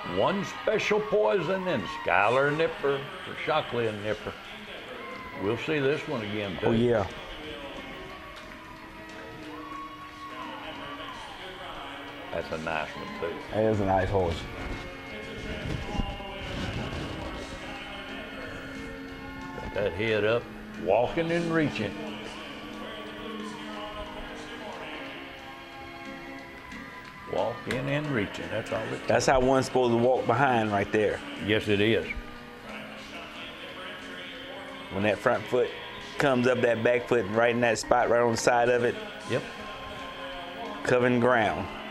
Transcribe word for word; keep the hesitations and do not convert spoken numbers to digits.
One Special Poison and Skylar Nipper for Shockley and Nipper. We'll see this one again, too. Oh, yeah. That's a nice one, too. That is a nice horse. Got that head up, walking and reaching. Walking and reaching, that's all it takes. That's how one's supposed to walk behind right there. Yes, it is. When that front foot comes up that back foot right in that spot right on the side of it. Yep. Covering ground.